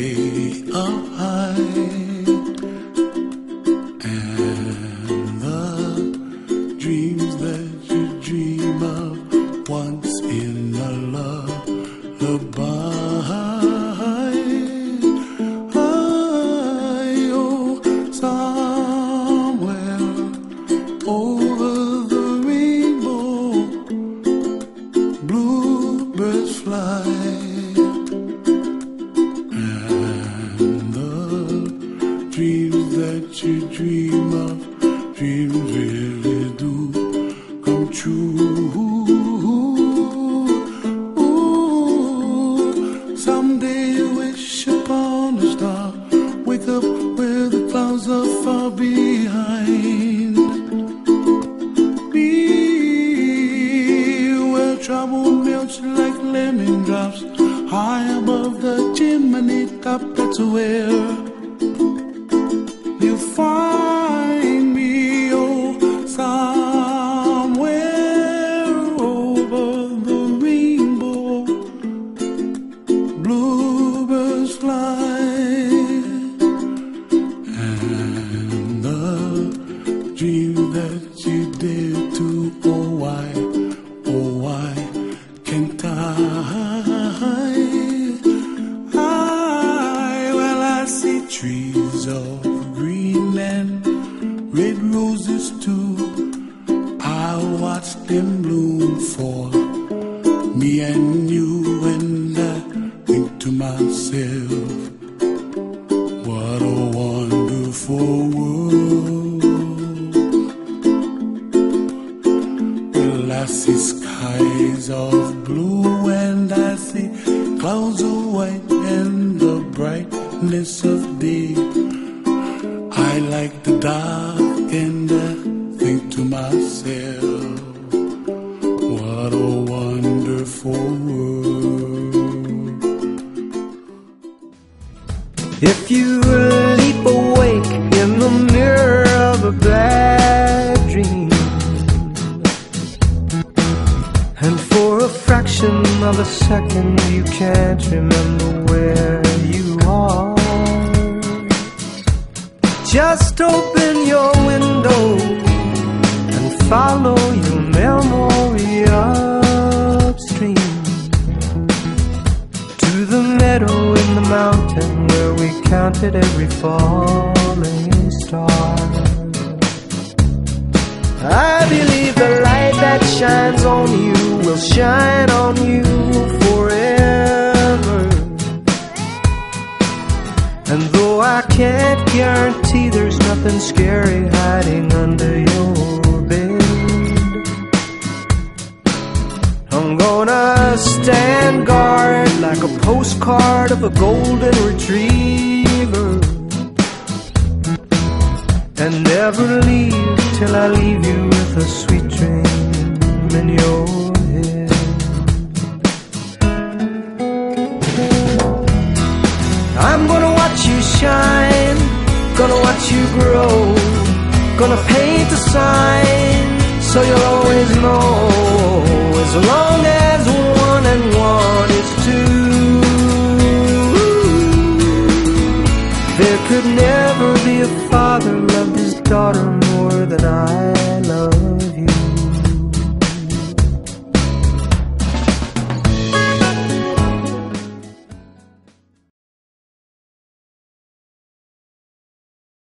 way up high, and the dreams that you dream of once in a lullaby. Oh, somewhere over the rainbow, bluebirds fly. Dreams that you dream of, dreams really do come true. Ooh, someday you wish upon a star, wake up where the clouds are far behind me, where trouble melts like lemon drops, high above the chimney top. That's where you find me, oh, somewhere over the rainbow, bluebirds fly, and the dream that you dare to, oh why can't I? Well, I see trees of green and red roses too. I watch them bloom for me and you, and I think to myself, what a wonderful world. Well, I see skies of blue and I see clouds of white and the brightness of day. I like the dark and I think to myself, what a wonderful world. If you leap awake in the mirror of a bad dream, and for a fraction of a second you can't remember where you are, just open your window and follow your memory upstream to the meadow in the mountain where we counted every falling star. I believe the light that shines on you will shine on you forever. And though I can't guarantee there's nothing scary hiding under your bed, I'm gonna stand guard like a postcard of a golden retriever, and never leave till I leave you with a sweet dream in your head. I'm gonna watch you shine, gonna watch you grow, gonna paint a sign so you'll always know, as long as 1 and 1 is 2. There could never be a father loved his daughter more than I